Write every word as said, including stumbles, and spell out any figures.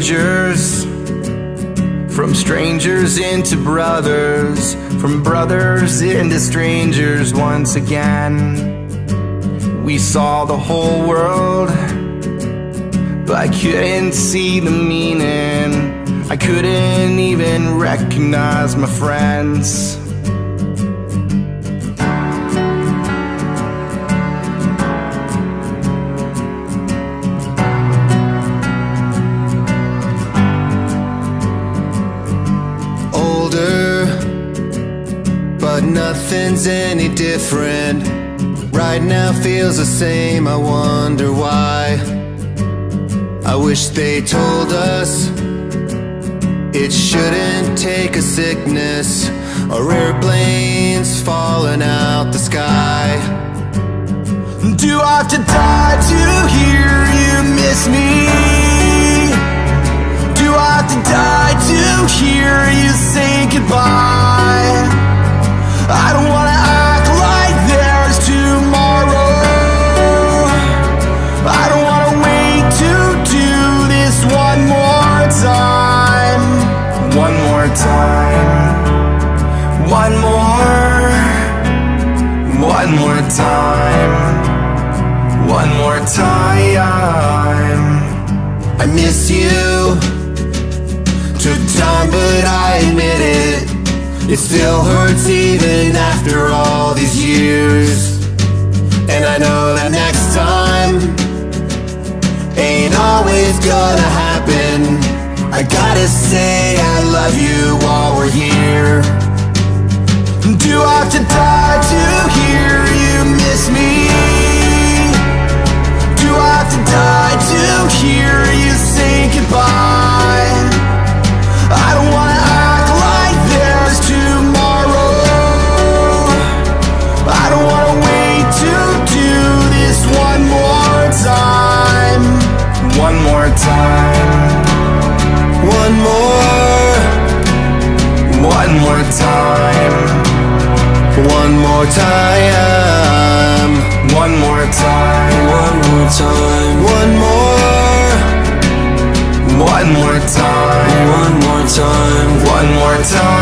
strangers, from strangers into brothers, from brothers into strangers once again. We saw the whole world, but I couldn't see the meaning. I couldn't even recognize my friends. Older, but nothing's any different. Right now feels the same, I wonder why. I wish they told us it shouldn't take a sickness or airplanes falling out the sky. Do I have to die to hear you miss me? Do I have to die to hear you say goodbye? I don't wanna act like there's tomorrow. I don't wanna wait to do this one more time. One more time. One more. One more time. One more time. I miss you. Took time, but I admit it. It still hurts even after all these years. And I know that next time ain't always gonna happen. I gotta say I love you while we're here. Do I have to die to hear you miss me? Do I have to die to hear you say goodbye? I don't wanna act like there's tomorrow. I don't wanna wait to do this one more time. One more time. One more. One more time. One more time. One more time. One more time. One more. One more time. One more time. One more time.